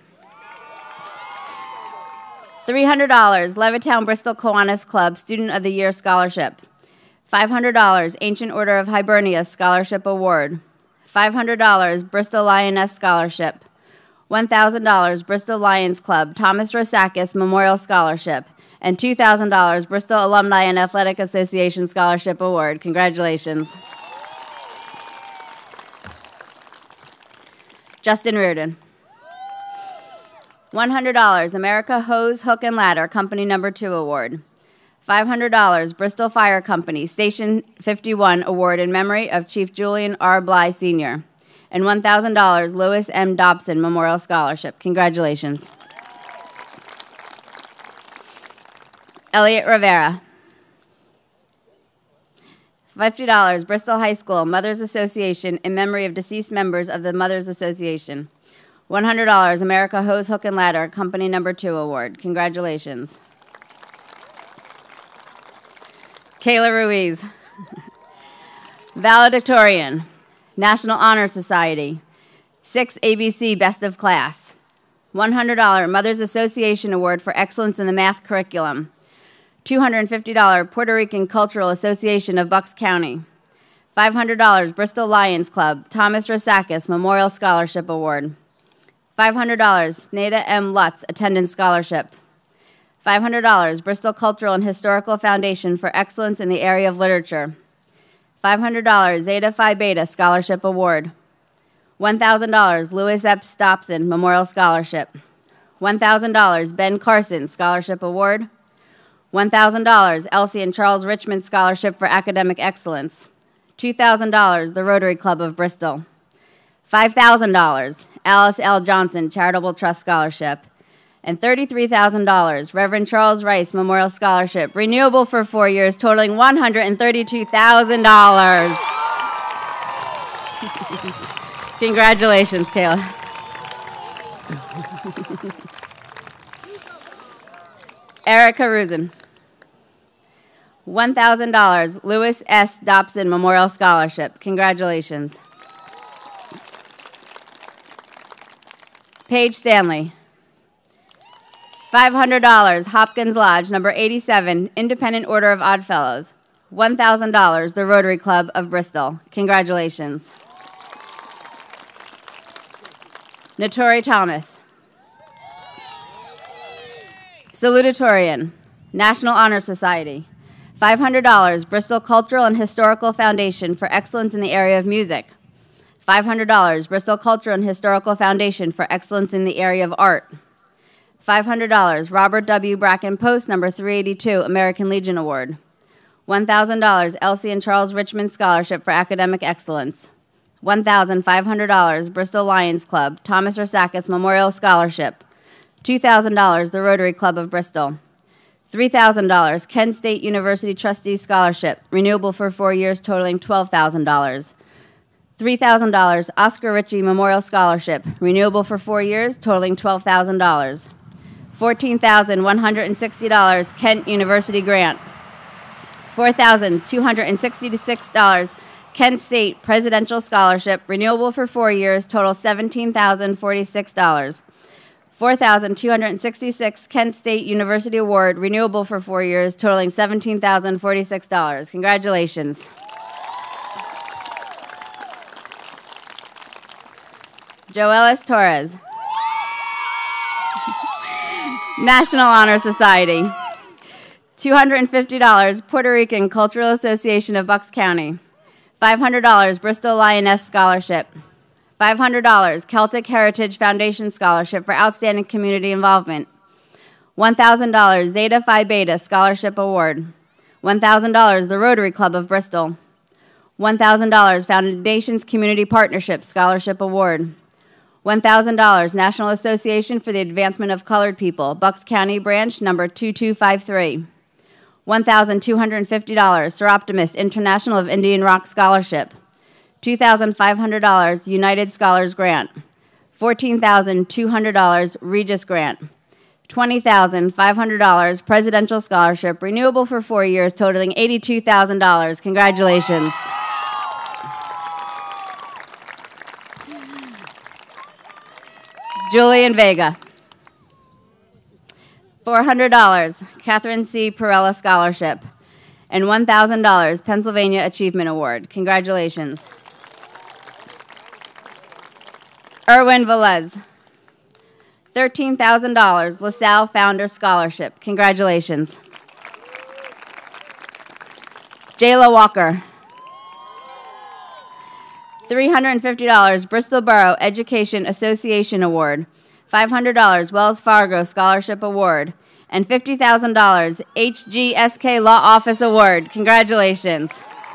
three hundred dollars Levittown Bristol Kiwanis Club Student of the Year Scholarship. five hundred dollars Ancient Order of Hibernian Scholarship Award. five hundred dollars Bristol Lioness Scholarship. one thousand dollars Bristol Lions Club Thomas Rosakis Memorial Scholarship. And two thousand dollars Bristol Alumni and Athletic Association Scholarship Award. Congratulations. Justin Reardon. one hundred dollars America Hose, Hook, and Ladder Company Number two Award. five hundred dollars Bristol Fire Company Station fifty-one Award in memory of Chief Julian R. Bly, Senior And one thousand dollars Lewis M. Dobson Memorial Scholarship. Congratulations. Elliot Rivera. fifty dollars Bristol High School Mothers Association in memory of deceased members of the Mothers Association. one hundred dollars America Hose, Hook, and Ladder Company Number two Award. Congratulations. Kayla Ruiz. Valedictorian, National Honor Society, six A B C Best of Class. one hundred dollars Mothers Association Award for Excellence in the Math Curriculum. two hundred fifty dollars Puerto Rican Cultural Association of Bucks County. five hundred dollars Bristol Lions Club Thomas Rosakis Memorial Scholarship Award. five hundred dollars Nada M. Lutz Attendance Scholarship. five hundred dollars Bristol Cultural and Historical Foundation for Excellence in the Area of Literature. five hundred dollars Zeta Phi Beta Scholarship Award. one thousand dollars Louis Epps Dobson Memorial Scholarship. one thousand dollars Ben Carson Scholarship Award. one thousand dollars Elsie and Charles Richmond Scholarship for Academic Excellence. two thousand dollars the Rotary Club of Bristol. five thousand dollars Alice L. Johnson Charitable Trust Scholarship. And thirty-three thousand dollars Reverend Charles Rice Memorial Scholarship, renewable for four years, totaling one hundred thirty-two thousand dollars. Congratulations, Kayla. Erica Rusin. one thousand dollars Louis S. Dobson Memorial Scholarship. Congratulations. Paige Stanley. five hundred dollars Hopkins Lodge, number eighty-seven, Independent Order of Odd Fellows. one thousand dollars the Rotary Club of Bristol. Congratulations. Notori Thomas. Salutatorian, National Honor Society. five hundred dollars Bristol Cultural and Historical Foundation for Excellence in the Area of Music. five hundred dollars Bristol Cultural and Historical Foundation for Excellence in the Area of Art. five hundred dollars Robert W. Bracken Post, number three eighty-two, American Legion Award. one thousand dollars Elsie and Charles Richmond Scholarship for Academic Excellence. one thousand five hundred dollars Bristol Lions Club, Thomas Rosakis Memorial Scholarship. two thousand dollars the Rotary Club of Bristol. three thousand dollars Kent State University Trustee Scholarship, renewable for four years, totaling twelve thousand dollars. three thousand dollars Oscar Ritchie Memorial Scholarship, renewable for four years, totaling twelve thousand dollars. fourteen thousand one hundred sixty dollars Kent University Grant. four thousand two hundred sixty-six dollars Kent State Presidential Scholarship, renewable for four years, total seventeen thousand forty-six dollars. four thousand two hundred sixty-six dollars Kent State University Award, renewable for four years, totaling seventeen thousand forty-six dollars. Congratulations. Joelis Torres. National Honor Society. two hundred fifty dollars Puerto Rican Cultural Association of Bucks County. five hundred dollars Bristol Lioness Scholarship. five hundred dollars Celtic Heritage Foundation Scholarship for Outstanding Community Involvement. one thousand dollars Zeta Phi Beta Scholarship Award. one thousand dollars the Rotary Club of Bristol. one thousand dollars Foundations Community Partnership Scholarship Award. one thousand dollars National Association for the Advancement of Colored People, Bucks County Branch, number two two five three. one thousand two hundred fifty dollars Seroptimus International of Indian Rock Scholarship. two thousand five hundred dollars United Scholars Grant. fourteen thousand two hundred dollars Regis Grant. twenty thousand five hundred dollars Presidential Scholarship, renewable for four years, totaling eighty-two thousand dollars. Congratulations. Julian Vega. four hundred dollars Catherine C. Perella Scholarship. And one thousand dollars Pennsylvania Achievement Award. Congratulations. Erwin Velez. thirteen thousand dollars LaSalle Founder Scholarship. Congratulations. Jayla Walker. three hundred fifty dollars Bristol Borough Education Association Award. five hundred dollars Wells Fargo Scholarship Award. And fifty thousand dollars H G S K Law Office Award. Congratulations.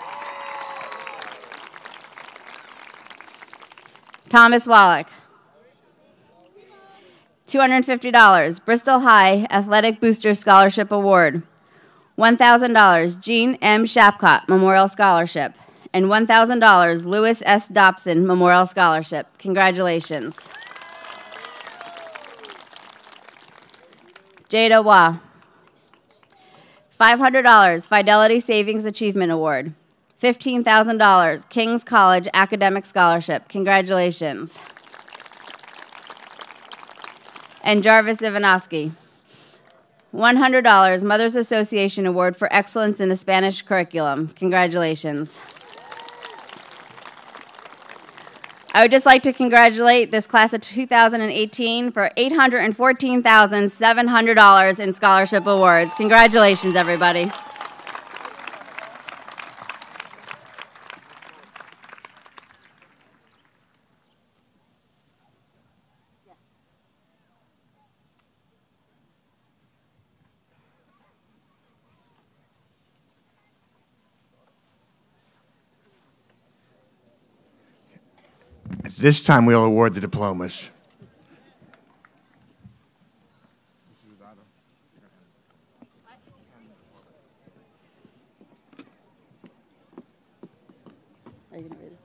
Thomas Wallach. two hundred fifty dollars Bristol High Athletic Booster Scholarship Award. one thousand dollars Jean M. Shapcott Memorial Scholarship. And one thousand dollars Lewis S. Dobson Memorial Scholarship. Congratulations. Jada Wah. five hundred dollars Fidelity Savings Achievement Award. fifteen thousand dollars King's College Academic Scholarship. Congratulations. And Jarvis Ivanovsky. one hundred dollars Mothers Association Award for Excellence in the Spanish Curriculum. Congratulations. I would just like to congratulate this class of two thousand eighteen for eight hundred fourteen thousand seven hundred dollars in scholarship awards. Congratulations, everybody. This time we'll award the diplomas. Are you going to read it?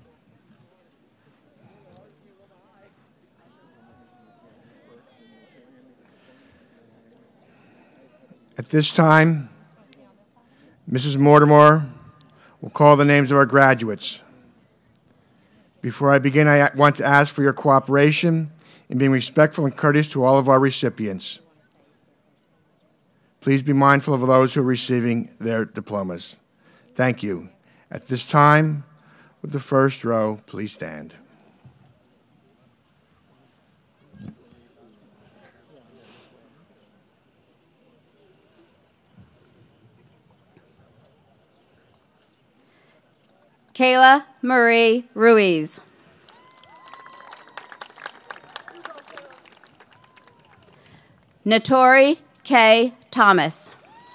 At this time, Missus Mortimer will call the names of our graduates. Before I begin, I want to ask for your cooperation in being respectful and courteous to all of our recipients. Please be mindful of those who are receiving their diplomas. Thank you. At this time, with the first row, please stand. Kayla Marie Ruiz. Notori K. Thomas.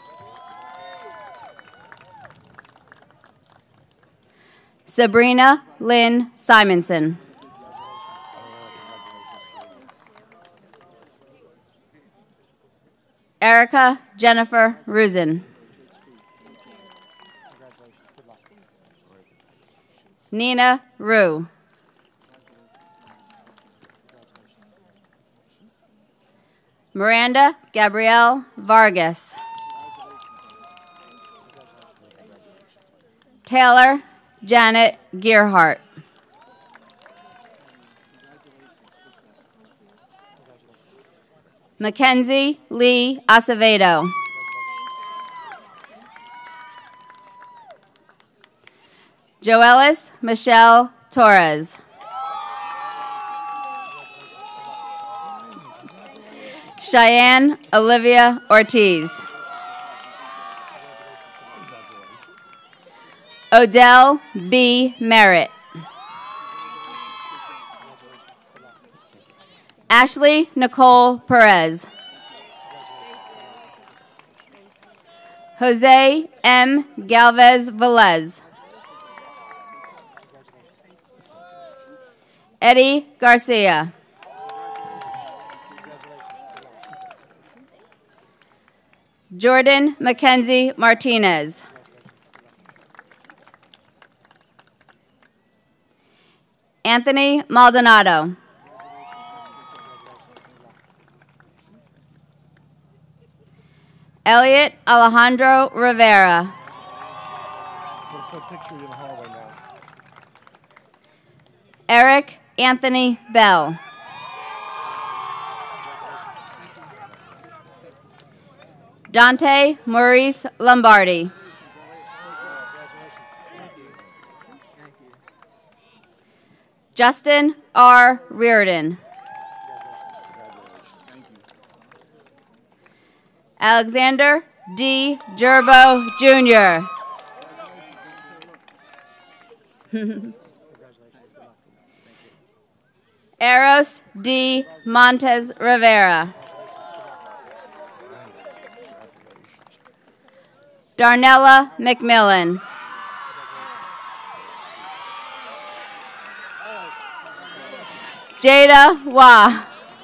Sabrina Lynn Simonson. Erica Jennifer Ruzin. Nina Rue. Miranda Gabrielle Vargas. Taylor Janet Gearhart. Mackenzie Lee Acevedo. Joelis Michelle Torres. Cheyenne Olivia Ortiz. Odell B. Merritt. Ashley Nicole Perez. Jose M. Galvez Velez. Eddie Garcia. Jordan Mackenzie Martinez. Anthony Maldonado. Elliot Alejandro Rivera. Eric Anthony Bell. Dante Maurice Lombardi. Justin R. Reardon. Alexander D. Gerbo, Junior Eros D. Montes Rivera. Darnella McMillan. Jada Wah.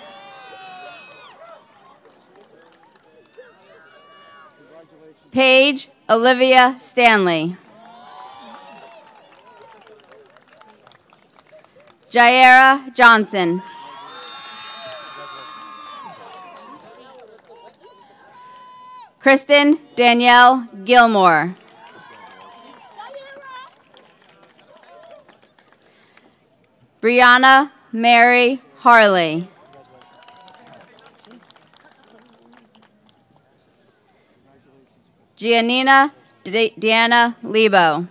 Paige Olivia Stanley. Jaira Johnson. Kristen Danielle Gilmore. Brianna Mary Harley. Giannina De- Deanna Lebo.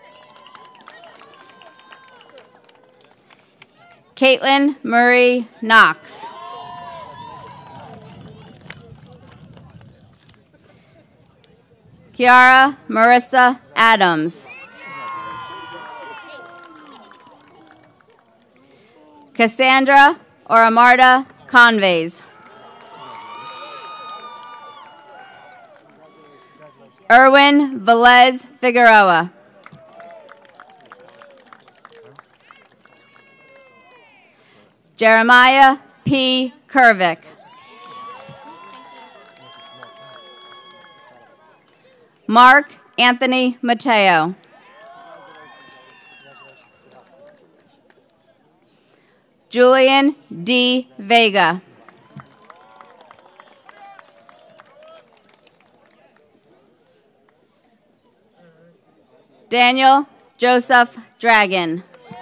Caitlin Murray Knox. Kiara Marissa Adams. Cassandra Oramarda Conveys. Erwin Velez Figueroa. Jeremiah P. Kervick. Mark Anthony Mateo. Julian D. Vega. Daniel Joseph Dragon.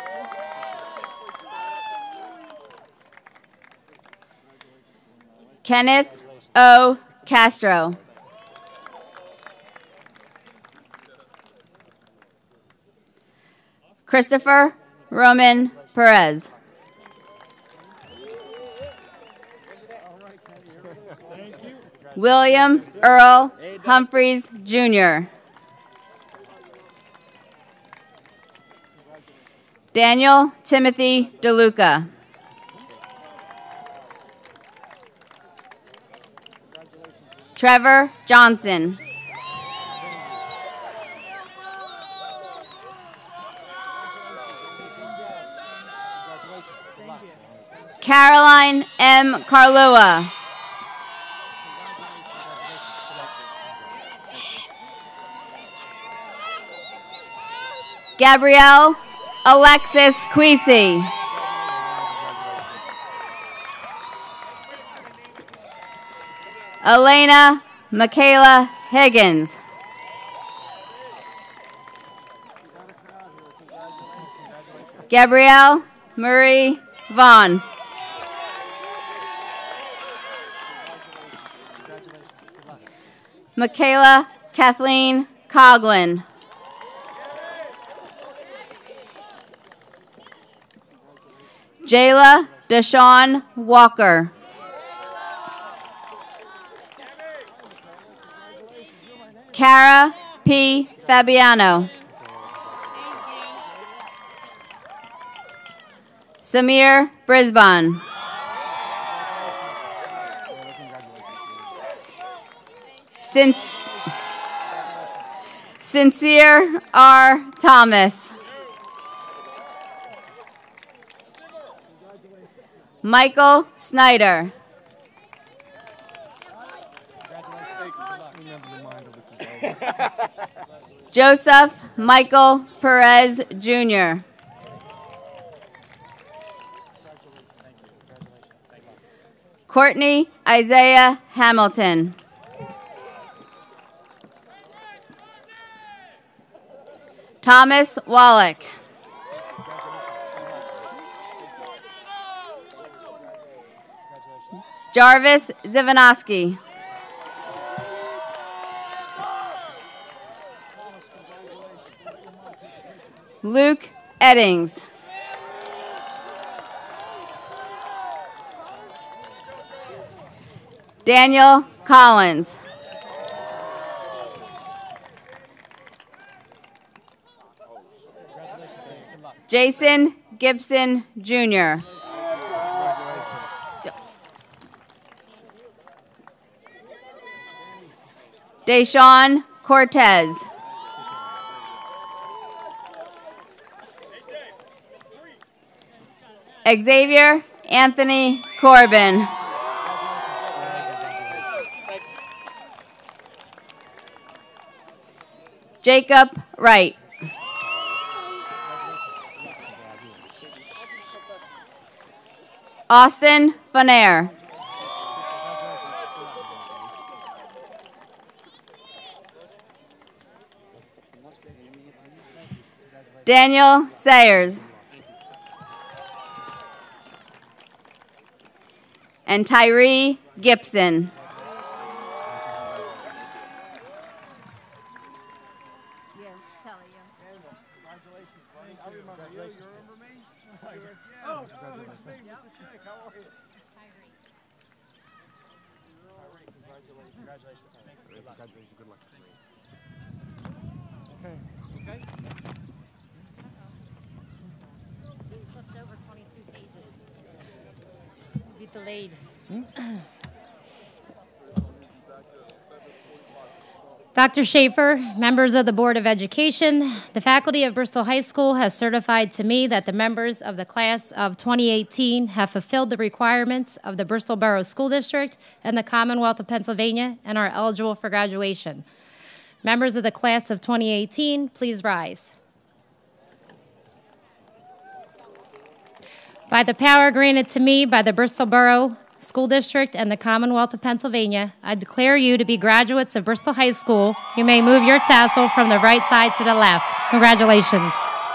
Kenneth O. Castro. Christopher Roman Perez. William Earl Humphreys, Junior Daniel Timothy DeLuca. Trevor Johnson. Caroline M. Carlua. Gabrielle Alexis Queasy. Elena Michaela Higgins. Gabrielle Marie Vaughn. Michaela Kathleen Coughlin. Jayla Deshawn Walker. Cara P. Fabiano. Samir Brisbane. Since Sincere R. Thomas. Michael Snyder. Joseph Michael Perez Junior Courtney Isaiah Hamilton. Thomas Wallach. Jarvis Zivanoski. Luke Eddings. Daniel Collins. Jason Gibson Junior Deshaun Cortez. Xavier Anthony Corbin. Jacob Wright. Austin Fonair. Daniel Sayers. And Tyree Gibson. Delayed. Doctor Schaefer, members of the Board of Education, the faculty of Bristol High School has certified to me that the members of the class of twenty eighteen have fulfilled the requirements of the Bristol Borough School District and the Commonwealth of Pennsylvania and are eligible for graduation. Members of the class of twenty eighteen, please rise. By the power granted to me by the Bristol Borough School District and the Commonwealth of Pennsylvania, I declare you to be graduates of Bristol High School. You may move your tassel from the right side to the left. Congratulations.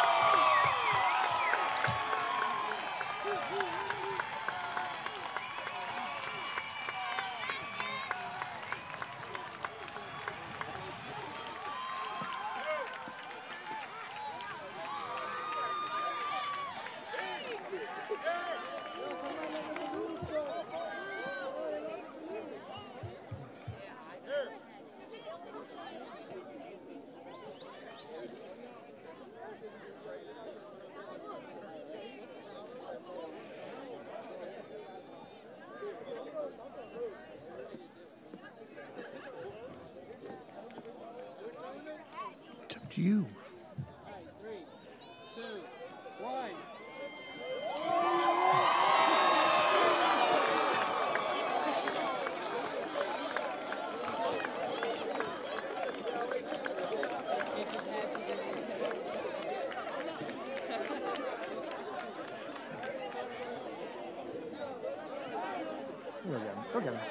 To you. Go get him. Go get him.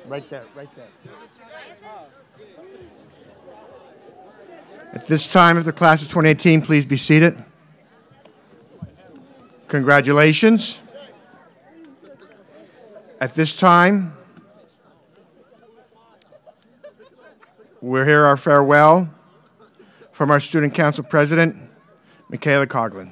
Right there, right there. At this time, if the class of twenty eighteen, please be seated. Congratulations. At this time, we'll hear our farewell from our Student Council President, Michaela Coughlin.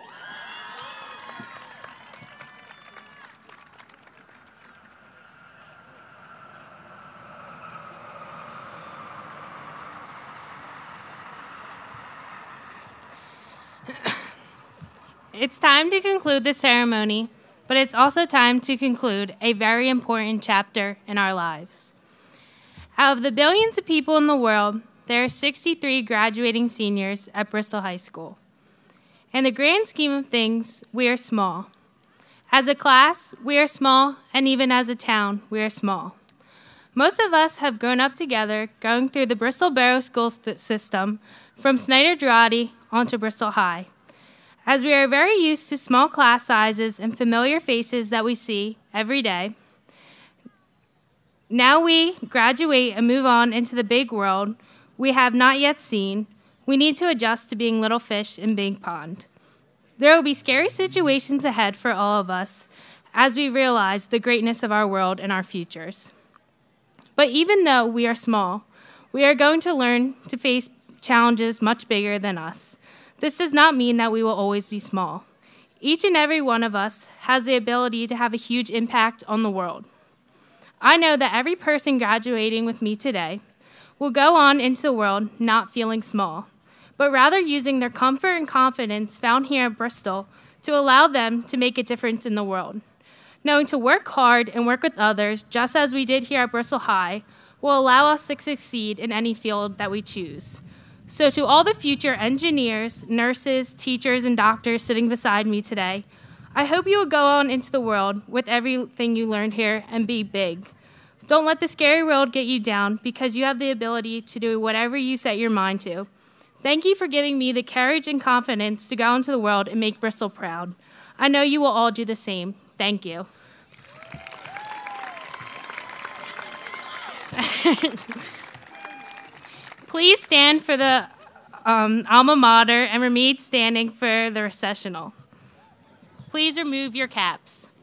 It's time to conclude the ceremony, but it's also time to conclude a very important chapter in our lives. Out of the billions of people in the world, there are sixty-three graduating seniors at Bristol High School. In the grand scheme of things, we are small. As a class, we are small, and even as a town, we are small. Most of us have grown up together, going through the Bristol Borough School system from Snyder-Girardi onto Bristol High. As we are very used to small class sizes and familiar faces that we see every day, now we graduate and move on into the big world we have not yet seen. We need to adjust to being little fish in big pond. There will be scary situations ahead for all of us as we realize the greatness of our world and our futures. But even though we are small, we are going to learn to face challenges much bigger than us. This does not mean that we will always be small. Each and every one of us has the ability to have a huge impact on the world. I know that every person graduating with me today will go on into the world not feeling small, but rather using their comfort and confidence found here at Bristol to allow them to make a difference in the world. Knowing to work hard and work with others, just as we did here at Bristol High, will allow us to succeed in any field that we choose. So to all the future engineers, nurses, teachers, and doctors sitting beside me today, I hope you will go on into the world with everything you learned here and be big. Don't let the scary world get you down, because you have the ability to do whatever you set your mind to. Thank you for giving me the courage and confidence to go into the world and make Bristol proud. I know you will all do the same. Thank you. Please stand for the um, alma mater and remain standing for the recessional. Please remove your caps.